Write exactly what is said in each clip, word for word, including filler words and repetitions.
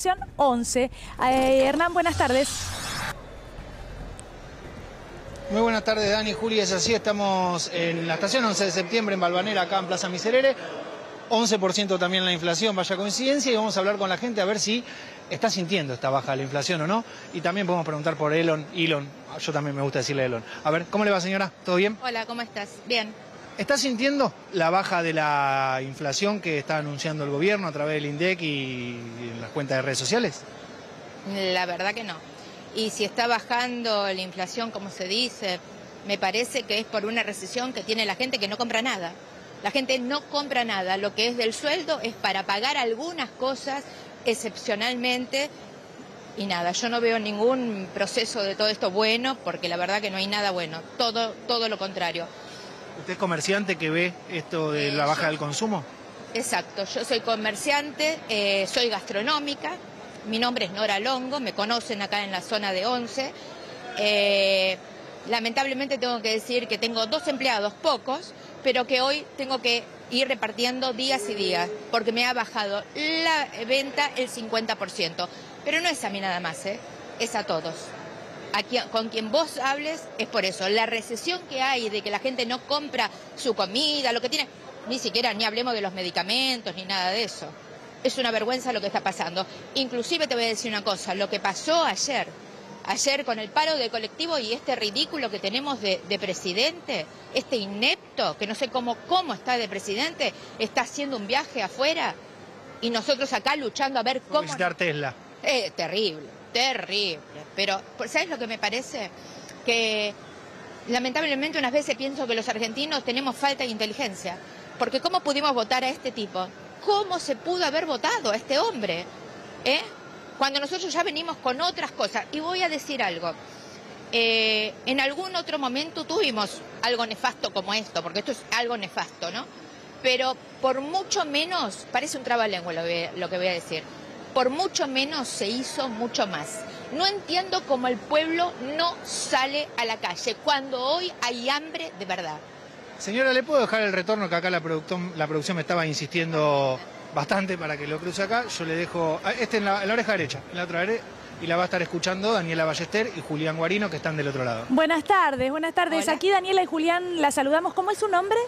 estación once. Eh, Hernán, buenas tardes. Muy buenas tardes, Dani, Juli, es así, estamos en la estación once de septiembre en Balvanera, acá en Plaza Miserere. once por ciento también la inflación, vaya coincidencia, y vamos a hablar con la gente a ver si está sintiendo esta baja de la inflación o no. Y también podemos preguntar por Elon, Elon, yo también me gusta decirle Elon. A ver, ¿cómo le va, señora? ¿Todo bien? Hola, ¿cómo estás? Bien. ¿Está sintiendo la baja de la inflación que está anunciando el gobierno a través del INDEC y en las cuentas de redes sociales? La verdad que no. Y si está bajando la inflación, como se dice, me parece que es por una recesión que tiene la gente que no compra nada. La gente no compra nada. Lo que es del sueldo es para pagar algunas cosas excepcionalmente. Y nada, yo no veo ningún proceso de todo esto bueno, porque la verdad que no hay nada bueno. Todo, todo lo contrario. ¿Usted es comerciante que ve esto de la baja del consumo? Exacto, yo soy comerciante, eh, soy gastronómica, mi nombre es Nora Longo, me conocen acá en la zona de once. Eh, lamentablemente tengo que decir que tengo dos empleados, pocos, pero que hoy tengo que ir repartiendo días y días, porque me ha bajado la venta el cincuenta por ciento. Pero no es a mí nada más, ¿eh? Es a todos. Aquí, con quien vos hables es por eso. La recesión que hay de que la gente no compra su comida, lo que tiene, ni siquiera ni hablemos de los medicamentos ni nada de eso. Es una vergüenza lo que está pasando. Inclusive te voy a decir una cosa, lo que pasó ayer, ayer con el paro de colectivo y este ridículo que tenemos de, de presidente, este inepto, que no sé cómo, cómo está de presidente, está haciendo un viaje afuera y nosotros acá luchando a ver cómo... Visitar Tesla. Eh, terrible. Terrible, pero ¿sabes lo que me parece? Que lamentablemente unas veces pienso que los argentinos tenemos falta de inteligencia, porque ¿cómo pudimos votar a este tipo? ¿Cómo se pudo haber votado a este hombre? ¿Eh? Cuando nosotros ya venimos con otras cosas. Y voy a decir algo, eh, en algún otro momento tuvimos algo nefasto como esto, porque esto es algo nefasto, ¿no? Pero por mucho menos, parece un trabalengua lo, lo que voy a decir, por mucho menos se hizo mucho más. No entiendo cómo el pueblo no sale a la calle cuando hoy hay hambre de verdad. Señora, ¿le puedo dejar el retorno? Que acá la producción, la producción me estaba insistiendo bastante para que lo cruce acá. Yo le dejo, este en la, en la oreja derecha, en la otra derecha, y la va a estar escuchando Daniela Ballester y Julián Guarino, que están del otro lado. Buenas tardes, buenas tardes. Hola. Aquí Daniela y Julián la saludamos. ¿Cómo es su nombre?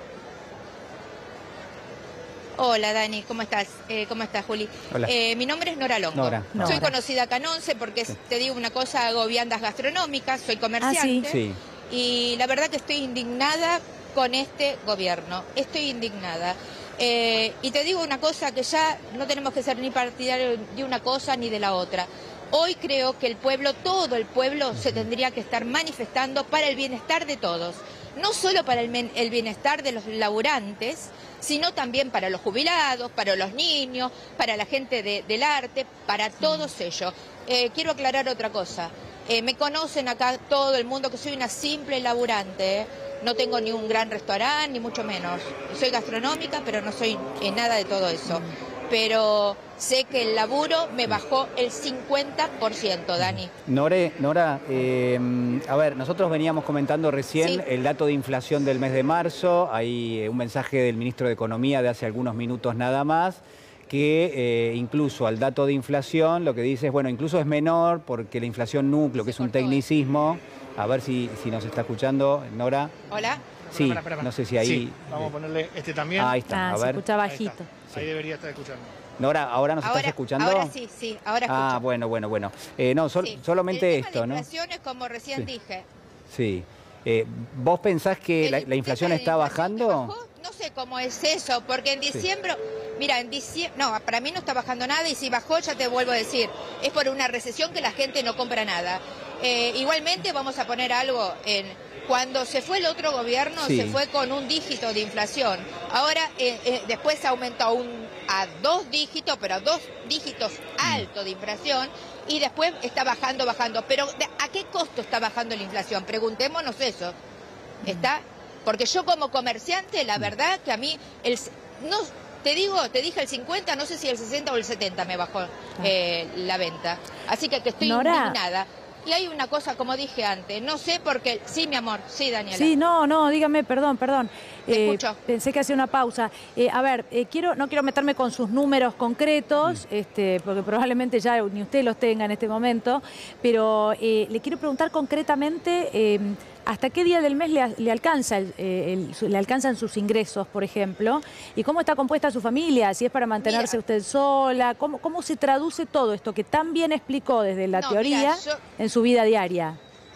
Hola Dani, ¿cómo estás? Eh, ¿Cómo estás, Juli? Hola. Eh, mi nombre es Nora Longo. Nora. Nora. Soy conocida acá en once porque, sí, te digo una cosa, hago viandas gastronómicas, soy comerciante. Ah, ¿sí? Sí. Y la verdad que estoy indignada con este gobierno. Estoy indignada. Eh, y te digo una cosa, que ya no tenemos que ser ni partidarios de una cosa ni de la otra. Hoy creo que el pueblo, todo el pueblo, se tendría que estar manifestando para el bienestar de todos. No solo para el, el bienestar de los laburantes, sino también para los jubilados, para los niños, para la gente de, del arte, para todos ellos. Eh, quiero aclarar otra cosa. Eh, me conocen acá todo el mundo que soy una simple laburante, ¿eh? No tengo ni un gran restaurante, ni mucho menos. Soy gastronómica, pero no soy en nada de todo eso. Pero sé que el laburo me bajó el cincuenta por ciento, Dani. Nore, Nora, eh, a ver, nosotros veníamos comentando recién Sí. el dato de inflación del mes de marzo. Hay eh, un mensaje del ministro de Economía de hace algunos minutos nada más, que eh, incluso al dato de inflación lo que dice es, bueno, incluso es menor porque la inflación núcleo, que es un tecnicismo. A ver si, si nos está escuchando, Nora. Hola. Sí, Espera, espera, espera. no sé si ahí... Sí, vamos a ponerle este también. Ahí está, Ah, a se ver. escucha Ahí bajito. está. Ahí debería estar escuchando. Nora, ¿ahora nos Ahora, estás escuchando? ahora sí, sí, ahora escucho. Ah, bueno, bueno, bueno. Eh, no, sol- Sí. solamente el tema esto, de ¿no? inflación es como recién Sí. dije. Sí. Eh, ¿Vos pensás que El la, la tema inflación de está inflación que bajando? bajó, no sé cómo es eso, porque en diciembre, mira, en diciembre, no, para mí no está bajando nada y si bajó, ya te vuelvo a decir, es por una recesión que la gente no compra nada. Eh, igualmente vamos a poner algo en... Cuando se fue el otro gobierno, Sí. se fue con un dígito de inflación. Ahora, eh, eh, después aumentó a, un, a dos dígitos, pero a dos dígitos altos de inflación, y después está bajando, bajando. Pero ¿de- ¿a qué costo está bajando la inflación? Preguntémonos eso. ¿Está? Porque yo como comerciante, la verdad que a mí, el, no, te digo, te dije el cincuenta, no sé si el sesenta o el setenta me bajó eh, la venta. Así que, que estoy Nora. indignada. Y hay una cosa, como dije antes, no sé por qué... Sí, mi amor, sí, Daniela. Sí, no, no, dígame, perdón, perdón. Te Eh, escucho. pensé que hacía una pausa. Eh, a ver, eh, quiero, no quiero meterme con sus números concretos, Mm. este, porque probablemente ya ni usted los tenga en este momento, pero eh, le quiero preguntar concretamente eh, hasta qué día del mes le, le, alcanza el, eh, el, su- le alcanzan sus ingresos, por ejemplo, y cómo está compuesta su familia, si es para mantenerse Mira. usted sola, cómo, cómo se traduce todo esto que tan bien explicó desde la No, teoría mira, yo- en su vida diaria.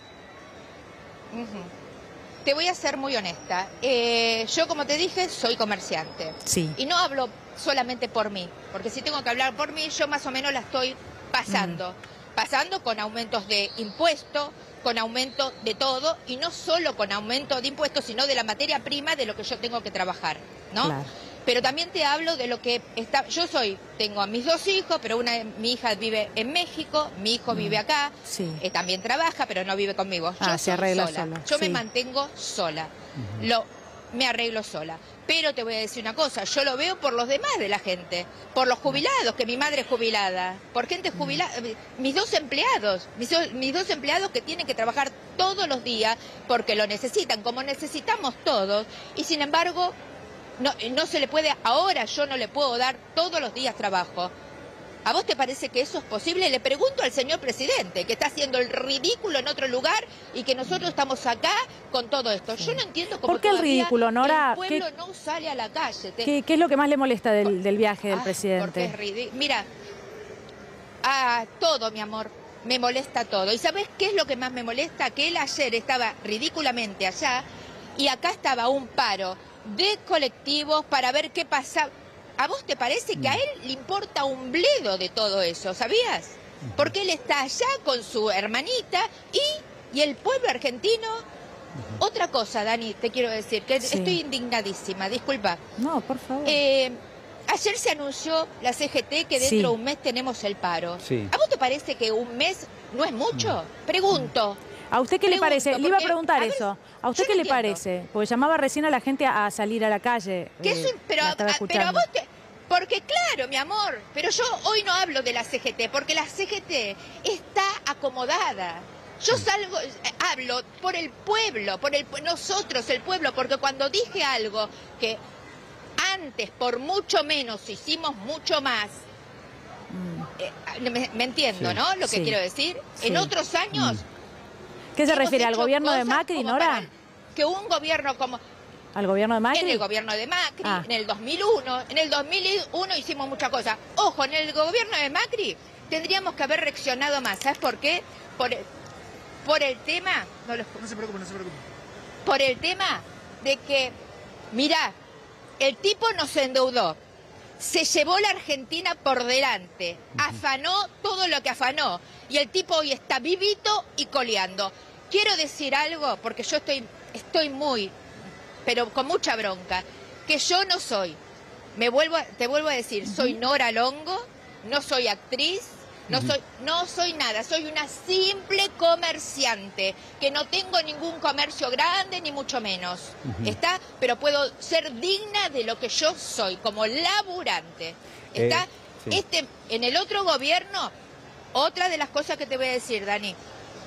Ujú. Te voy a ser muy honesta. Eh, yo, como te dije, soy comerciante. Sí. Y no hablo solamente por mí, porque si tengo que hablar por mí, yo más o menos la estoy pasando. Mm. Pasando con aumentos de impuestos, con aumento de todo, y no solo con aumento de impuestos, sino de la materia prima de lo que yo tengo que trabajar, ¿no? Claro. Pero también te hablo de lo que está. Yo soy, tengo a mis dos hijos, pero una, mi hija vive en México, mi hijo Mm. vive acá, Sí. eh, también trabaja, pero no vive conmigo. Yo Ah, se soy arregla sola. sola, Yo me sí. mantengo sola. Lo, me arreglo sola. Pero te voy a decir una cosa, yo lo veo por los demás de la gente, por los jubilados, que mi madre es jubilada, por gente jubilada, mis dos empleados, mis, do- mis dos empleados que tienen que trabajar todos los días porque lo necesitan, como necesitamos todos, y sin embargo, no, no se le puede, ahora yo no le puedo dar todos los días trabajo. ¿A vos te parece que eso es posible? Le pregunto al señor presidente, que está haciendo el ridículo en otro lugar y que nosotros estamos acá con todo esto. Yo no entiendo cómo ¿Por qué el todavía ridículo, Nora? el pueblo ¿Qué- no sale a la calle. Te- ¿Qué, qué es lo que más le molesta del, del viaje del Ah, presidente? Porque es ridículo. Mira, ah, todo, mi amor, me molesta todo. ¿Y sabes qué es lo que más me molesta? Que él ayer estaba ridículamente allá y acá estaba un paro de colectivos para ver qué pasaba. ¿A vos te parece que a él le importa un bledo de todo eso, sabías? Porque él está allá con su hermanita y, y el pueblo argentino. Otra cosa, Dani, te quiero decir, que Sí. estoy indignadísima, disculpa. No, por favor. Eh, ayer se anunció la C G T que dentro Sí. de un mes tenemos el paro. Sí. ¿A vos te parece que un mes no es mucho? Pregunto. ¿A usted qué le pregunto, parece? Le iba a porque, preguntar a ver, eso. ¿A usted yo qué no le entiendo. parece? Porque llamaba recién a la gente a, a salir a la calle. Que eh, es un- pero, la a, estaba pero a escuchando. vos te... Porque claro, mi amor, pero yo hoy no hablo de la C G T, porque la C G T está acomodada. Yo salgo, eh, hablo por el pueblo, por el pue- nosotros, el pueblo, porque cuando dije algo que antes por mucho menos hicimos mucho más, Mm. eh, me, me entiendo, Sí. ¿no? Lo que Sí. quiero decir. Sí. En otros años... ¿Qué se hemos refiere? ¿Al hecho gobierno de cosas Macri, como Nora? para que un gobierno como... ¿Al gobierno de Macri? En el gobierno de Macri, Ah. en el dos mil uno, en el dos mil uno hicimos muchas cosas. Ojo, en el gobierno de Macri tendríamos que haber reaccionado más. ¿Sabes por qué? Por el, por el tema, no, los- No se preocupe, no se preocupe. por el tema de que, mirá, el tipo nos endeudó, se llevó la Argentina por delante, afanó todo lo que afanó, y el tipo hoy está vivito y coleando. Quiero decir algo, porque yo estoy, estoy muy, pero con mucha bronca, que yo no soy, me vuelvo, a- te vuelvo a decir, soy Nora Longo, no soy actriz, no soy, no soy nada, soy una simple comerciante, que no tengo ningún comercio grande ni mucho menos, ¿está? Pero puedo ser digna de lo que yo soy, como laburante, ¿está? Eh, sí. Este, en el otro gobierno, otra de las cosas que te voy a decir, Dani,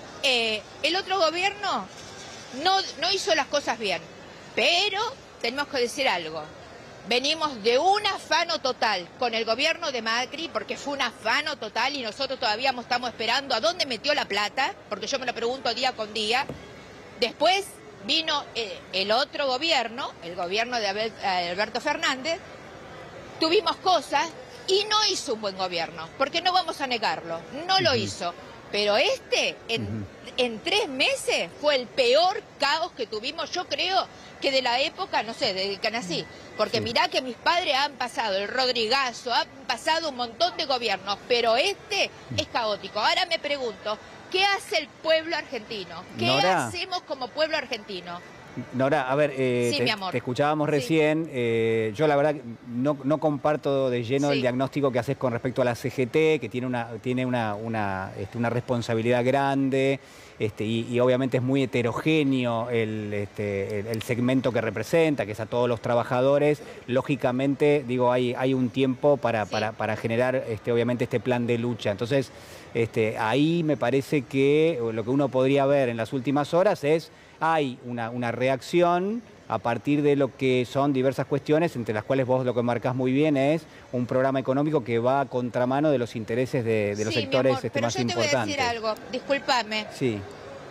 eh, el otro gobierno no, no hizo las cosas bien, pero tenemos que decir algo. Venimos de un afano total con el gobierno de Macri, porque fue un afano total y nosotros todavía estamos esperando a dónde metió la plata, porque yo me lo pregunto día con día. Después vino eh, el otro gobierno, el gobierno de Abel- eh, Alberto Fernández, tuvimos cosas y no hizo un buen gobierno, porque no vamos a negarlo, no lo hizo. Pero este, en, en tres meses, fue el peor caos que tuvimos, yo creo, que de la época, no sé, desde que nací. Porque Sí. mirá que mis padres han pasado, el Rodrigazo, han pasado un montón de gobiernos, pero este es caótico. Ahora me pregunto, ¿qué hace el pueblo argentino? ¿Qué Nora. hacemos como pueblo argentino? Nora, a ver, eh, Sí, te, mi amor. te escuchábamos Sí. recién. eh, yo la verdad que no, no comparto de lleno Sí. el diagnóstico que haces con respecto a la C G T, que tiene una, tiene una, una, este, una responsabilidad grande. Este, y, y obviamente es muy heterogéneo el, este, el, el segmento que representa, que es a todos los trabajadores. Lógicamente, digo, hay, hay un tiempo para, Sí. para, para generar este, obviamente este plan de lucha. Entonces, este, ahí me parece que lo que uno podría ver en las últimas horas es, hay una, una reacción, a partir de lo que son diversas cuestiones, entre las cuales vos lo que marcás muy bien es un programa económico que va a contramano de los intereses de, de los sí, sectores mi amor, este, pero más yo te importantes. voy a decir algo, discúlpame. Sí.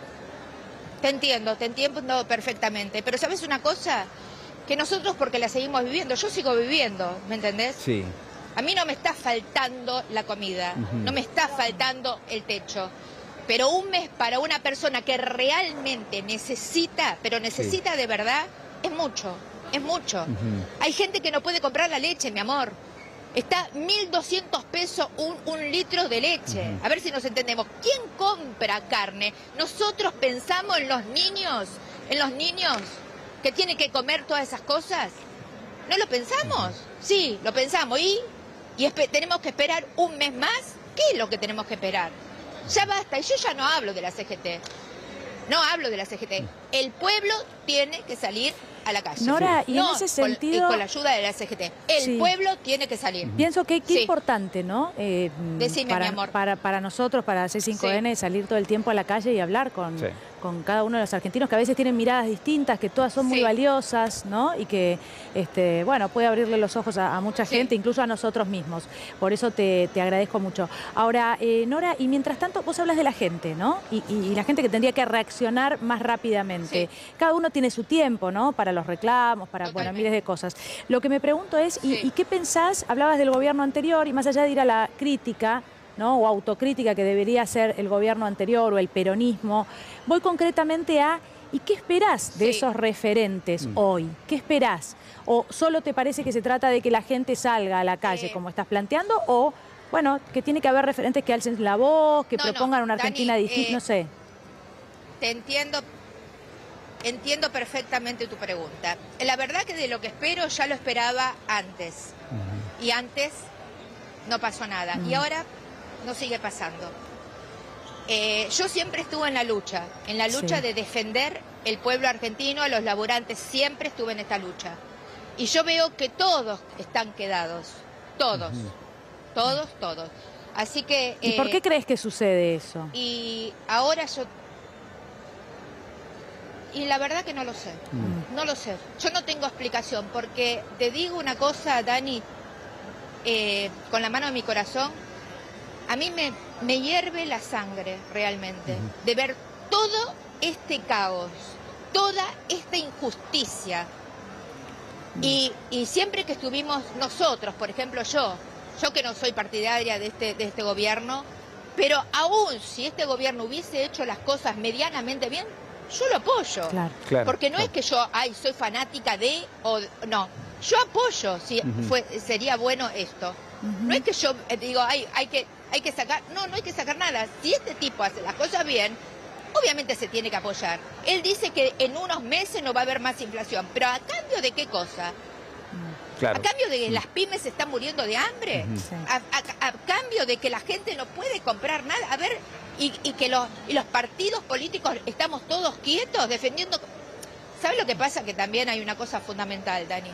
Te entiendo, te entiendo perfectamente, pero ¿sabes una cosa? Que nosotros porque la seguimos viviendo, yo sigo viviendo, ¿me entendés? Sí. A mí no me está faltando la comida, Uh-huh. no me está faltando el techo, pero un mes para una persona que realmente necesita, pero necesita sí. de verdad, es mucho, es mucho. Uh-huh. Hay gente que no puede comprar la leche, mi amor. Está mil doscientos pesos un, un litro de leche. Uh-huh. A ver si nos entendemos. ¿Quién compra carne? Nosotros pensamos en los niños, en los niños que tienen que comer todas esas cosas. ¿No lo pensamos? Uh-huh. Sí, lo pensamos. ¿Y, y espe- tenemos que esperar un mes más? ¿Qué es lo que tenemos que esperar? Ya basta. Y yo ya no hablo de la C G T. No hablo de la C G T. El pueblo tiene que salir a la calle. Nora, y no, en ese sentido... Con, con la ayuda de la C G T. El sí. pueblo tiene que salir. Pienso que qué sí. importante, ¿no? Eh, Decime, para, mi amor. Para, para nosotros, para C cinco N, sí. salir todo el tiempo a la calle y hablar con, sí. con cada uno de los argentinos que a veces tienen miradas distintas, que todas son sí. muy valiosas, ¿no? Y que, este, bueno, puede abrirle los ojos a, a mucha gente, sí. incluso a nosotros mismos. Por eso te, te agradezco mucho. Ahora, eh, Nora, y mientras tanto, vos hablas de la gente, ¿no? Y, y, y la gente que tendría que reaccionar más rápidamente. Sí. Cada uno tiene su tiempo, ¿no? Para los reclamos, para, bueno, miles de cosas. Lo que me pregunto es, sí. ¿y, ¿y qué pensás? Hablabas del gobierno anterior y más allá de ir a la crítica, ¿no? O autocrítica que debería hacer el gobierno anterior o el peronismo, voy concretamente a, ¿y qué esperás de sí. esos referentes mm. hoy? ¿Qué esperás? ¿O solo te parece que se trata de que la gente salga a la calle, sí. como estás planteando? ¿O, bueno, que tiene que haber referentes que alcen la voz, que no, propongan no. una Argentina Dani, distinta? Eh, no sé. Te entiendo, entiendo perfectamente tu pregunta. La verdad que de lo que espero ya lo esperaba antes. Uh-huh. Y antes no pasó nada. Uh-huh. Y ahora no sigue pasando. Eh, yo siempre estuve en la lucha, en la lucha sí. de defender el pueblo argentino, a los laburantes, siempre estuve en esta lucha. Y yo veo que todos están quedados, todos, uh-huh. todos, todos. Así que... ¿Y eh, por qué crees que sucede eso? Y ahora yo... Y la verdad que no lo sé, uh-huh. no lo sé. Yo no tengo explicación, porque te digo una cosa, Dani, eh, con la mano en mi corazón, a mí me, me hierve la sangre realmente uh-huh. de ver todo este caos, toda esta injusticia. Uh-huh. Y, y siempre que estuvimos nosotros, por ejemplo yo, yo que no soy partidaria de este, de este gobierno, pero aún si este gobierno hubiese hecho las cosas medianamente bien, yo lo apoyo. Claro. Claro, porque no claro. es que yo, ay, soy fanática de, o no, yo apoyo si uh-huh. fue, sería bueno esto. Uh-huh. No es que yo eh, digo, ay, hay que... Hay que sacar, no, no hay que sacar nada. Si este tipo hace las cosas bien, obviamente se tiene que apoyar. Él dice que en unos meses no va a haber más inflación, pero ¿a cambio de qué cosa? Claro. ¿A cambio de que las pymes se están muriendo de hambre? Uh-huh. ¿A, a, a cambio de que la gente no puede comprar nada? A ver, y, y que los, y los partidos políticos estamos todos quietos defendiendo... ¿Sabes lo que pasa? Que también hay una cosa fundamental, Dani.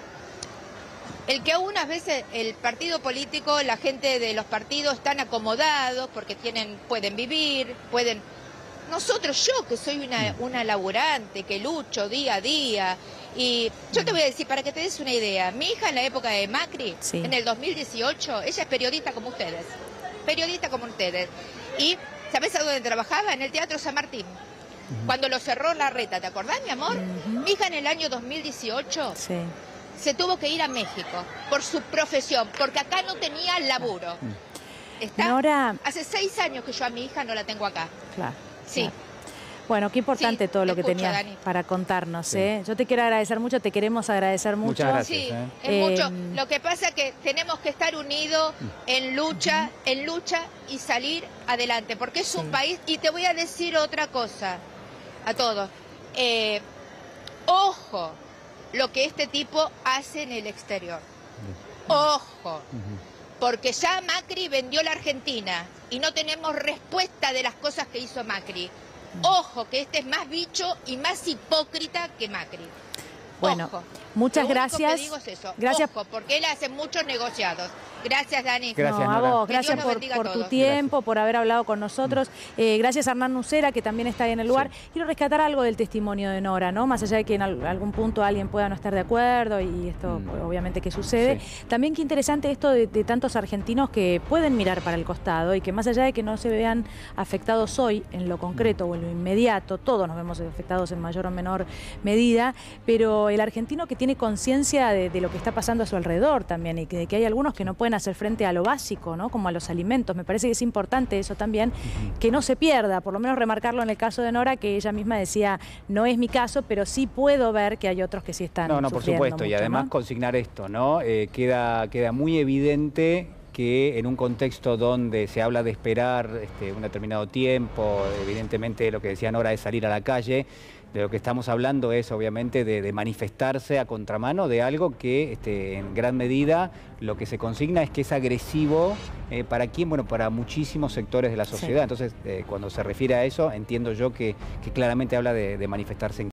El que algunas veces el partido político, la gente de los partidos están acomodados porque tienen, pueden vivir, pueden... Nosotros, yo que soy una, una laburante, que lucho día a día, y yo te voy a decir, para que te des una idea, mi hija en la época de Macri, sí. en el dos mil dieciocho, ella es periodista como ustedes, periodista como ustedes, y ¿sabés a dónde trabajaba? En el Teatro San Martín. Uh-huh. Cuando lo cerró Larreta, ¿te acordás, mi amor? Uh-huh. Mi hija en el año dos mil dieciocho... Sí. se tuvo que ir a México por su profesión, porque acá no tenía laburo. ¿Está? Nora... Hace seis años que yo a mi hija no la tengo acá. Claro. Sí. Claro. Bueno, qué importante sí, todo lo que escucho, tenías Dani. Para contarnos. Sí. ¿eh? Yo te quiero agradecer mucho, te queremos agradecer mucho. Muchas gracias. Sí, ¿eh? es eh... mucho. Lo que pasa es que tenemos que estar unidos en lucha, uh-huh. en lucha y salir adelante, porque es sí. un país... Y te voy a decir otra cosa a todos. Eh, ojo lo que este tipo hace en el exterior. Ojo, porque ya Macri vendió la Argentina y no tenemos respuesta de las cosas que hizo Macri. Ojo, que este es más bicho y más hipócrita que Macri. Bueno, Ojo. Muchas Lo único gracias. que digo es eso. Gracias. Ojo, porque él hace muchos negociados. Gracias, Dani. Gracias, No, a Nora. vos, Que gracias Dios nos por, bendiga a por tu todos. tiempo, por haber hablado con nosotros. Eh, gracias a Hernán Nucera, que también está ahí en el lugar. Sí. Quiero rescatar algo del testimonio de Nora, ¿no? Más allá de que en al- algún punto alguien pueda no estar de acuerdo, y esto Mm. pues, obviamente que sucede. Sí. También qué interesante esto de, de tantos argentinos que pueden mirar para el costado y que más allá de que no se vean afectados hoy en lo concreto o en lo inmediato, todos nos vemos afectados en mayor o menor medida, pero el argentino que tiene conciencia de, de lo que está pasando a su alrededor también, y que, de que hay algunos que no pueden hacer frente a lo básico, ¿no? Como a los alimentos. Me parece que es importante eso también, que no se pierda, por lo menos remarcarlo en el caso de Nora, que ella misma decía, no es mi caso, pero sí puedo ver que hay otros que sí están No, no, por sufriendo supuesto. Y mucho, además ¿no? consignar esto, ¿no? Eh, queda, queda muy evidente que en un contexto donde se habla de esperar este, un determinado tiempo, evidentemente lo que decía Nora es salir a la calle, de lo que estamos hablando es obviamente de, de manifestarse a contramano de algo que este, en gran medida lo que se consigna es que es agresivo eh, para quién, bueno, para muchísimos sectores de la sociedad. Sí. Entonces, eh, cuando se refiere a eso, entiendo yo que, que claramente habla de, de manifestarse en